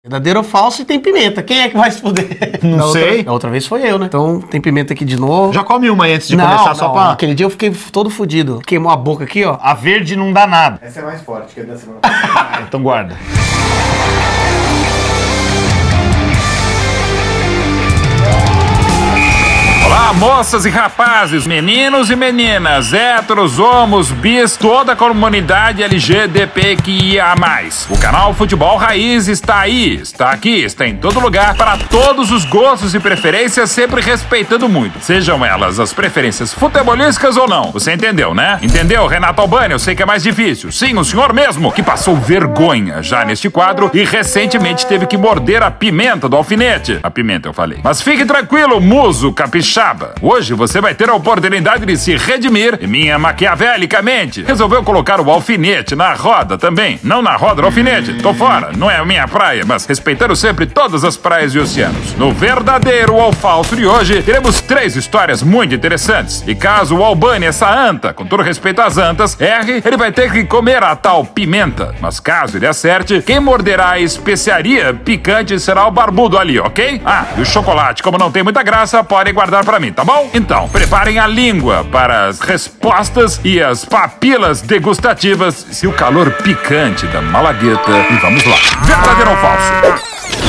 Verdadeiro ou falso e tem pimenta. Quem é que vai se fuder? Não sei. Da outra vez foi eu, né? Então tem pimenta aqui de novo. Já come uma aí antes de começar, só pra... Aquele dia eu fiquei todo fudido. Queimou a boca aqui, ó. A verde não dá nada. Essa é mais forte que a da semana passada. Então guarda. Olá, moças e rapazes, meninos e meninas, héteros, homos, bis, toda a comunidade LGBTQIA+. O canal Futebol Raiz está aí, está aqui, está em todo lugar, para todos os gostos e preferências, sempre respeitando muito. Sejam elas as preferências futebolísticas ou não. Você entendeu, né? Entendeu, Renato Albani? Eu sei que é mais difícil. Sim, o senhor mesmo, que passou vergonha já neste quadro e recentemente teve que morder a pimenta do alfinete. A pimenta, eu falei. Mas fique tranquilo, muso capixaba. Hoje você vai ter a oportunidade de se redimir e minha maquiavelicamente resolveu colocar o alfinete na roda também. Não na roda do alfinete, tô fora, não é a minha praia, mas respeitando sempre todas as praias e oceanos. No verdadeiro ou falso de hoje, teremos 3 histórias muito interessantes. E caso o Albani, essa anta, com todo respeito às antas, erre, ele vai ter que comer a tal pimenta. Mas caso ele acerte, quem morderá a especiaria picante será o barbudo ali, ok? Ah, e o chocolate, como não tem muita graça, podem guardar pra mim, tá bom? Então, preparem a língua para as respostas e as papilas degustativas e o calor picante da malagueta. E vamos lá. Verdadeiro ou falso?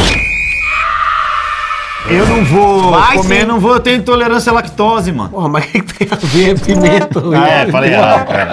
Eu não vou comer, sim. não vou, eu tenho intolerância à lactose, mano. Porra, mas o que tem a ver pimenta? Falei errado, cara.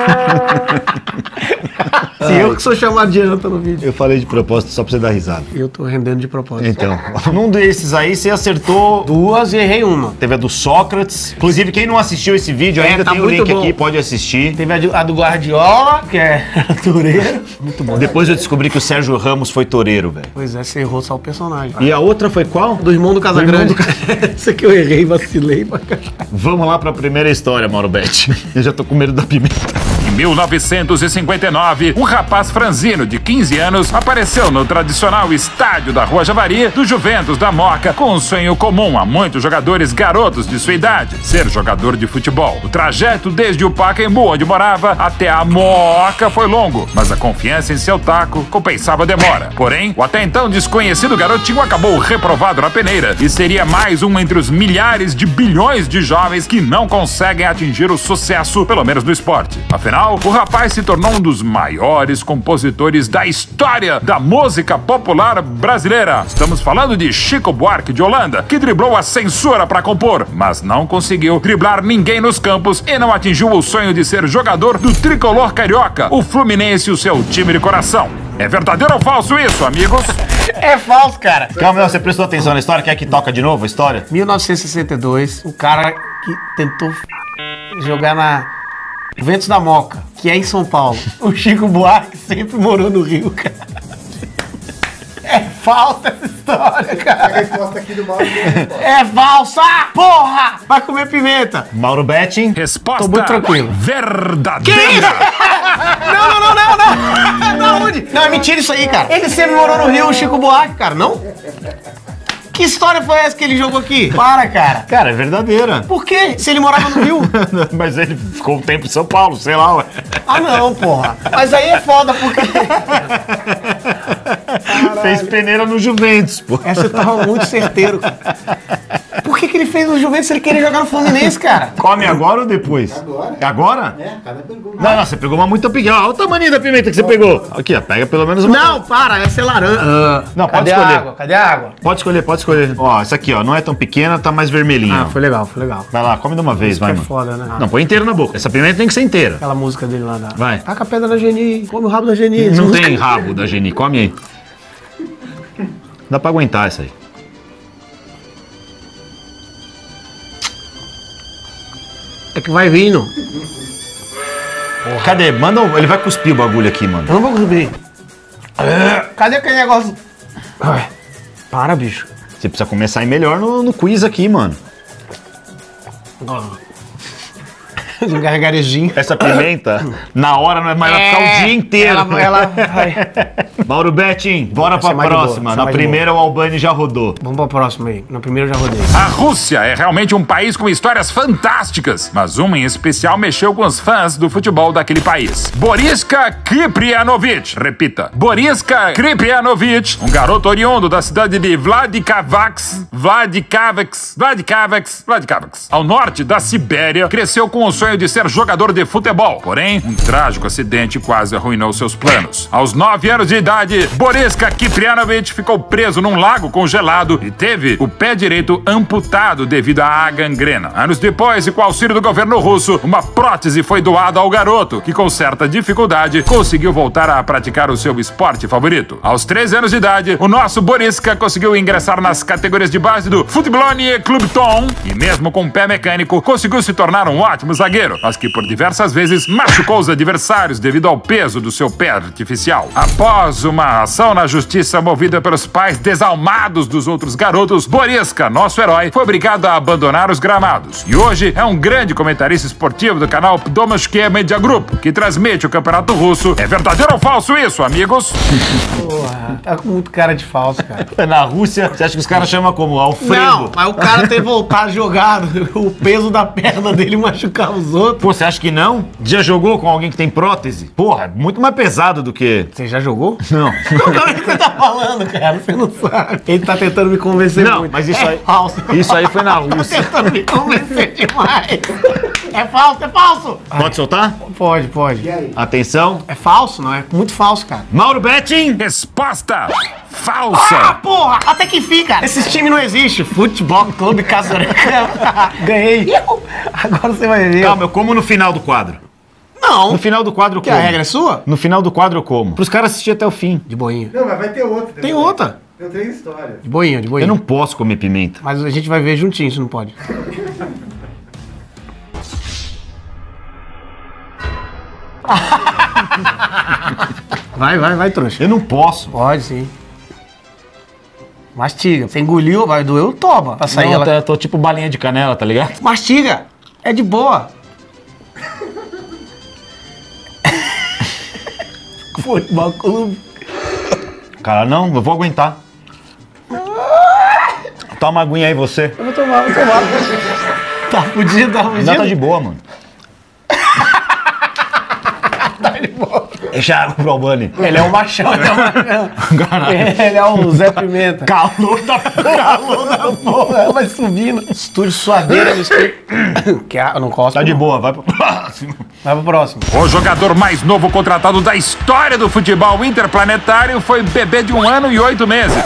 Se eu que sou chamado de anta no vídeo. Eu falei de propósito só pra você dar risada. Eu tô rendendo de propósito. Então, num desses aí você acertou. 2 e errei uma. Teve a do Sócrates. Inclusive, quem não assistiu esse vídeo ainda tá tem o muito link bom. aqui, pode assistir. Teve a do Guardiola, que é toureiro. Muito bom. Depois eu descobri que o Sérgio Ramos foi toureiro, velho. Pois é, você errou só o personagem. E a outra foi qual? Do irmão do Casagrande. Essa aqui eu errei, vacilei pra cá. Vamos lá pra primeira história, Mauro Betti. Eu já tô com medo da pimenta. Em 1959, um rapaz franzino de 15 anos apareceu no tradicional estádio da Rua Javari do Juventus da Moca com um sonho comum a muitos jogadores garotos de sua idade, ser jogador de futebol. O trajeto desde o Pacaembu, onde morava, até a Moca foi longo, mas a confiança em seu taco compensava a demora. Porém, o até então desconhecido garotinho acabou reprovado na peneira e seria mais um entre os milhares de bilhões de jovens que não conseguem atingir o sucesso, pelo menos no esporte. Afinal, o rapaz se tornou um dos maiores compositores da história da música popular brasileira. Estamos falando de Chico Buarque de Holanda, que driblou a censura para compor, mas não conseguiu driblar ninguém nos campos e não atingiu o sonho de ser jogador do tricolor carioca, o Fluminense, o seu time de coração. É verdadeiro ou falso isso, amigos? É falso, cara. Calma, você prestou atenção na história? Quer que toca de novo a história? 1962, o cara que tentou jogar na Juventus da Moca, que é em São Paulo. O Chico Buarque sempre morou no Rio, cara. É falsa essa história, A cara. resposta aqui do Mauro É falsa, porra! Vai comer pimenta. Mauro Betti. Resposta Tô muito tranquilo. verdadeira. Não! Da onde? Não, é mentira isso aí, cara. Ele sempre morou no Rio, o Chico Buarque, cara, não? Que história foi essa que ele jogou aqui? Para, cara. Cara, é verdadeira. Por quê? Se ele morava no Rio? Mas ele ficou um tempo em São Paulo, sei lá, ué. Ah, não, porra. Mas aí é foda, porque... Fez peneira no Juventus, pô. Essa tava muito certeiro, cara. Por que ele fez no Juventus se ele queria jogar no Fluminense, cara? Come agora ou depois? Agora. É agora? É, cada pergunta. Não, você pegou uma muito pequena. Olha o tamanho da pimenta que você pegou. Aqui, ó, pega pelo menos uma. Não, para, essa é laranja. Não, pode Cadê a escolher. água? Cadê a água? Pode escolher, pode escolher. Ó, essa aqui, ó, não é tão pequena, tá mais vermelhinha. Ah, ó. foi legal, foi legal. Vai lá, come de uma vez, vai, É mano. foda, né? Não, põe inteiro na boca. Essa pimenta tem que ser inteira. Aquela música dele lá da... Vai. Taca a pedra na Geni, come o rabo da Geni. Essa Não música- tem rabo da Geni, come aí. Dá pra aguentar essa aí. É que vai vindo. Cadê? Manda ele vai cuspir o bagulho aqui, mano. Eu não vou subir. Cadê aquele negócio? Ai, para, bicho. Você precisa começar a ir melhor no quiz aqui, mano. Um gargarejinho. Essa pimenta, na hora, não é mais vai ficar o dia inteiro. Ela vai... Mauro Betting, bora pra ser mais de boa, próxima. ser Na mais de primeira, o Albani já rodou. Vamos pra próxima aí. Na primeira eu já rodei. A Rússia é realmente um país com histórias fantásticas, mas uma em especial mexeu com os fãs do futebol daquele país. Boriska Kriprianovich, repita, Boriska Kriprianovich, um garoto oriundo da cidade de Vladikavkaz, ao norte da Sibéria, cresceu com o sonho de ser jogador de futebol. Porém, um trágico acidente quase arruinou seus planos. Aos 9 anos de idade, Boriska Kriprianovich ficou preso num lago congelado e teve o pé direito amputado devido à gangrena. Anos depois, e com o auxílio do governo russo, uma prótese foi doada ao garoto, que com certa dificuldade conseguiu voltar a praticar o seu esporte favorito. Aos 13 anos de idade, o nosso Boriska conseguiu ingressar nas categorias de base do Futbolnie Clubton e mesmo com um pé mecânico, conseguiu se tornar um ótimo zagueiro, mas que por diversas vezes machucou os adversários devido ao peso do seu pé artificial. Após uma ação na justiça movida pelos pais desalmados dos outros garotos, Boriska, nosso herói, foi obrigado a abandonar os gramados. E hoje é um grande comentarista esportivo do canal Pdomowskie Media Group, que transmite o campeonato russo. É verdadeiro ou falso isso, amigos? Porra, tá com muito cara de falso, cara. Na Rússia, você acha que os caras chamam como? Alfredo? Não, mas o cara ter voltado jogado, o peso da perna dele machucar os outros. Pô, você acha que não? Já jogou com alguém que tem prótese? Porra, muito mais pesado do que... Você já jogou? Não. Como é que você tá falando, cara? Você não sabe. Ele tá tentando me convencer Não, muito. mas isso aí... Falso. Isso aí foi na Tá Rússia. tentando me convencer demais. É falso, é falso. Pode soltar? Pode, pode. E aí? Atenção. É falso, não é? Muito falso, cara. Mauro Betting. Resposta Ah, falsa. porra! Até que enfim, cara. Esses times não existem. Futebol Clube Casareca. Ganhei. Agora você vai ver. Calma, eu como no final do quadro. Não. No final do quadro eu Que como. a regra é sua? No final do quadro eu como. Pros caras assistirem até o fim. De boinha. Não, mas vai ter outra. Tem outra. Tem 3 histórias. De boinha, de boinha. Eu não posso comer pimenta. Mas a gente vai ver juntinho, isso não pode. Vai, trouxa. Eu não posso. Pode, sim. Mastiga. Você engoliu, vai doer o toba pra sair. Não, Ela... tô tipo balinha de canela, tá ligado? Mastiga. É de boa. Futebol Clube. Cara, não, eu vou aguentar. Toma uma aguinha aí, você. Eu vou tomar. Tá fudido, tá fudido? Já tá de boa, mano. Tá de boa. Deixa água pro Albani. Ele é um machão, ele é um machão. Caralho. Ele é um Zé Pimenta. Calor da Calor da porra, ela vai subindo. Estúdio suadeira. Que eu não gosto. Tá de boa, vai pro próximo. Vai pro próximo. O jogador mais novo contratado da história do futebol interplanetário foi bebê de 1 ano e 8 meses.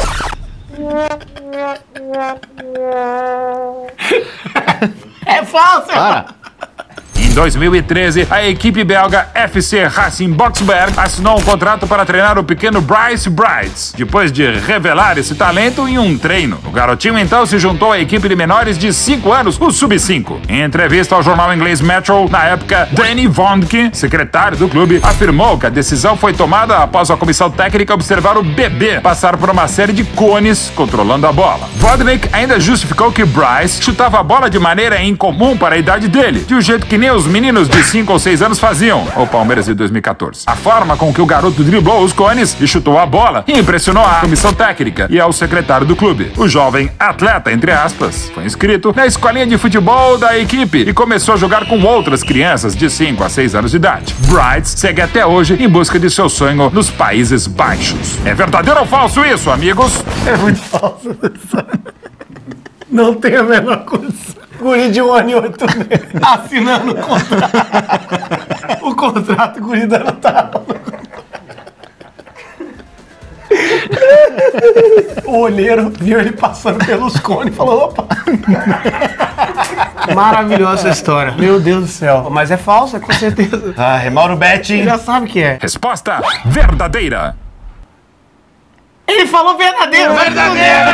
É falso! Para. Em 2013, a equipe belga FC Racing Boxberg assinou um contrato para treinar o pequeno Bryce Brights, depois de revelar esse talento em um treino. O garotinho então se juntou à equipe de menores de 5 anos, o Sub-5. Em entrevista ao jornal inglês Metro, na época, Danny Vondke, secretário do clube, afirmou que a decisão foi tomada após a comissão técnica observar o bebê passar por uma série de cones controlando a bola. Vodnik ainda justificou que Bryce chutava a bola de maneira incomum para a idade dele, de um jeito que nem os meninos de 5 ou 6 anos faziam, o Palmeiras de 2014. A forma com que o garoto driblou os cones e chutou a bola impressionou a comissão técnica e ao secretário do clube. O jovem atleta, entre aspas, foi inscrito na escolinha de futebol da equipe e começou a jogar com outras crianças de 5 a 6 anos de idade. Brights segue até hoje em busca de seu sonho nos Países Baixos. É verdadeiro ou falso isso, amigos? É muito falso. Não tem a menor condição. Guri de 1 ano e 8 meses assinando o contrato. O contrato, o guri dando tapa. O olheiro viu ele passando pelos cones e falou: opa! Maravilhosa essa história. Meu Deus do céu. Mas é falsa, com certeza. Ah, é Mauro Betting. Já sabe que é. Resposta verdadeira. Ele falou verdadeiro! Verdadeiro!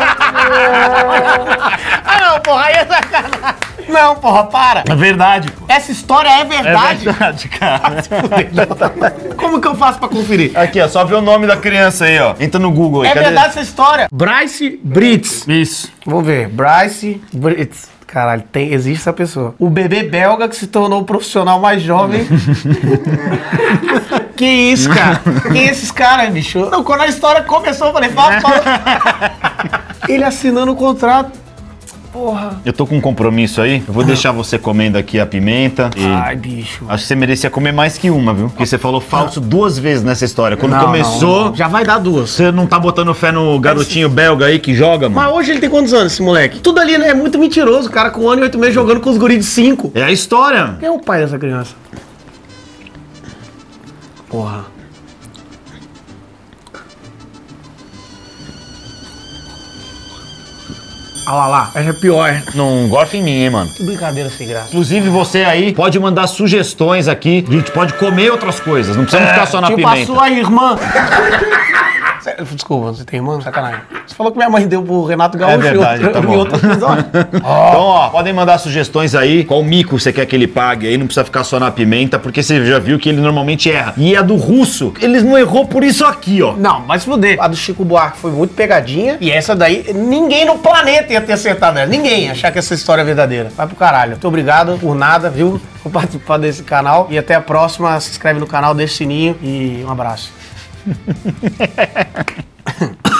Ah, não, porra, aí é sacanagem. Não, porra, para. É verdade, pô. Essa história é verdade. É verdade, cara. Como que eu faço pra conferir? Aqui, ó, só vê o nome da criança aí, ó. Entra no Google aí. É cadê? verdade essa história. Bryce Brights. Isso. Vamos ver. Bryce Brights. Caralho, existe essa pessoa. O bebê belga que se tornou o profissional mais jovem. Que isso, cara? Quem é esses caras, bicho? Não, quando a história começou, eu falei, fala. Ele assinando o contrato. Porra. Eu tô com um compromisso aí. Eu vou deixar você comendo aqui a pimenta. Ai, bicho. Acho que você merecia comer mais que uma, viu? Porque você falou falso 2 vezes nessa história. Quando começou... não. Já vai dar 2. Você não tá botando fé no garotinho belga aí que joga, mano? Mas hoje ele tem quantos anos, esse moleque? Tudo ali, né? É muito mentiroso. O cara com 1 ano e 8 meses jogando com os guris de 5. É a história. Quem é o pai dessa criança? Porra. Ah lá. Essa é pior. Não gorfa em mim, hein, mano? Que brincadeira sem graça. Inclusive, você aí pode mandar sugestões aqui. A gente pode comer outras coisas. Não precisamos ficar só na tipo pimenta. a sua irmã. Desculpa, você tem irmã? Sacanagem. Você falou que minha mãe deu pro Renato Gaúcho verdade, tá em bom. outro episódio. Então, ó, podem mandar sugestões aí. Qual mico você quer que ele pague aí? Não precisa ficar só na pimenta, porque você já viu que ele normalmente erra. E a do russo, eles não errou por isso aqui, ó. Não, mas se fuder. A do Chico Buarque foi muito pegadinha. E essa daí, ninguém no planeta ia ter acertado ela. Ninguém achar que essa história é verdadeira. Vai pro caralho. Muito obrigado por nada, viu? Por participar desse canal. E até a próxima. Se inscreve no canal, deixa o sininho. E um abraço.